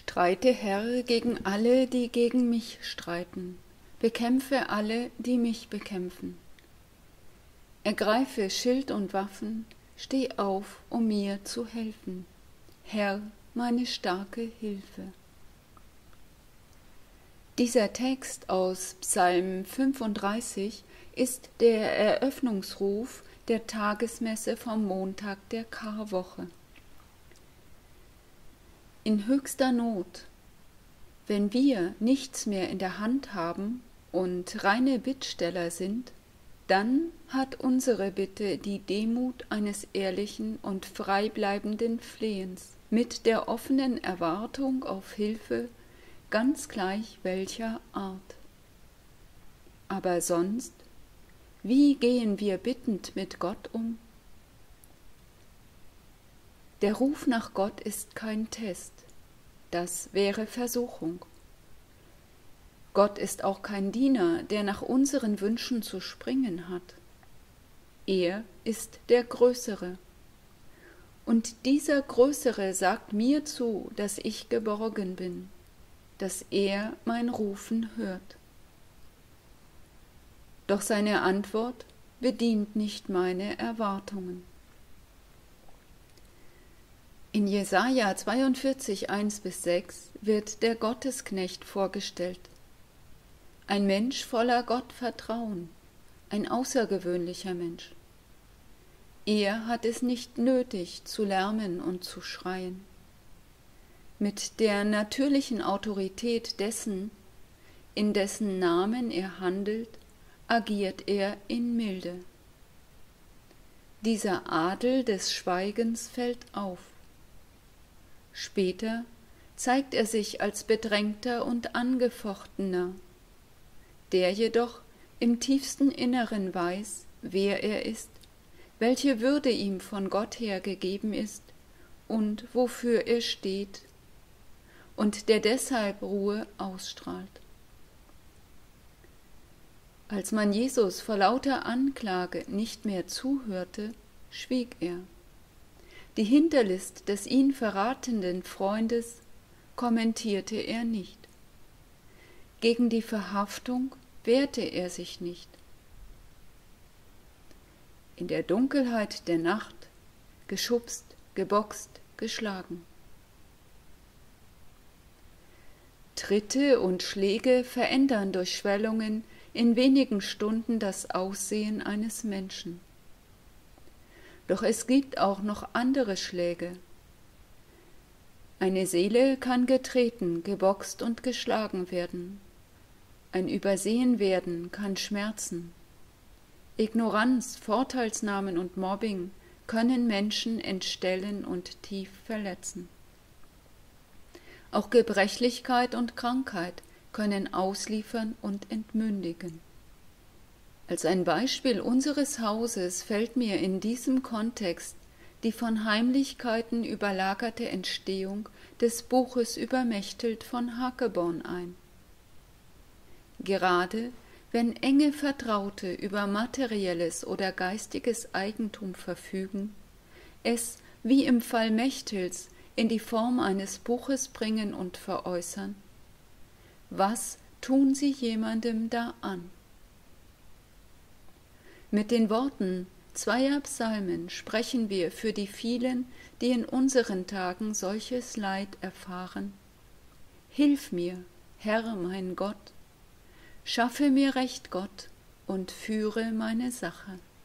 Streite, Herr, gegen alle, die gegen mich streiten. Bekämpfe alle, die mich bekämpfen. Ergreife Schild und Waffen, steh auf, um mir zu helfen. Herr, meine starke Hilfe. Dieser Text aus Psalm 35 ist der Eröffnungsruf der Tagesmesse vom Montag der Karwoche. In höchster Not, wenn wir nichts mehr in der Hand haben und reine Bittsteller sind, dann hat unsere Bitte die Demut eines ehrlichen und freibleibenden Flehens mit der offenen Erwartung auf Hilfe, ganz gleich welcher Art. Aber sonst, wie gehen wir bittend mit Gott um? Der Ruf nach Gott ist kein Test, das wäre Versuchung. Gott ist auch kein Diener, der nach unseren Wünschen zu springen hat. Er ist der Größere. Und dieser Größere sagt mir zu, dass ich geborgen bin, dass er mein Rufen hört. Doch seine Antwort bedient nicht meine Erwartungen. In Jesaja 42, 1-6 wird der Gottesknecht vorgestellt. Ein Mensch voller Gottvertrauen, ein außergewöhnlicher Mensch. Er hat es nicht nötig, zu lärmen und zu schreien. Mit der natürlichen Autorität dessen, in dessen Namen er handelt, agiert er in Milde. Dieser Adel des Schweigens fällt auf. Später zeigt er sich als Bedrängter und Angefochtener, der jedoch im tiefsten Inneren weiß, wer er ist, welche Würde ihm von Gott her gegeben ist und wofür er steht, und der deshalb Ruhe ausstrahlt. Als man Jesus vor lauter Anklage nicht mehr zuhörte, schwieg er. Die Hinterlist des ihn verratenden Freundes kommentierte er nicht. Gegen die Verhaftung wehrte er sich nicht. In der Dunkelheit der Nacht geschubst, geboxt, geschlagen. Tritte und Schläge verändern durch Schwellungen in wenigen Stunden das Aussehen eines Menschen. Doch es gibt auch noch andere Schläge. Eine Seele kann getreten, geboxt und geschlagen werden. Ein Übersehenwerden kann schmerzen. Ignoranz, Vorteilsnahmen und Mobbing können Menschen entstellen und tief verletzen. Auch Gebrechlichkeit und Krankheit können ausliefern und entmündigen. Als ein Beispiel unseres Hauses fällt mir in diesem Kontext die von Heimlichkeiten überlagerte Entstehung des Buches Übermächtelt von Hakeborn ein. Gerade wenn enge Vertraute über materielles oder geistiges Eigentum verfügen, es, wie im Fall Mechtels, in die Form eines Buches bringen und veräußern, was tun sie jemandem da an? Mit den Worten zweier Psalmen sprechen wir für die vielen, die in unseren Tagen solches Leid erfahren. Hilf mir, Herr mein Gott, schaffe mir Recht, Gott, und führe meine Sache.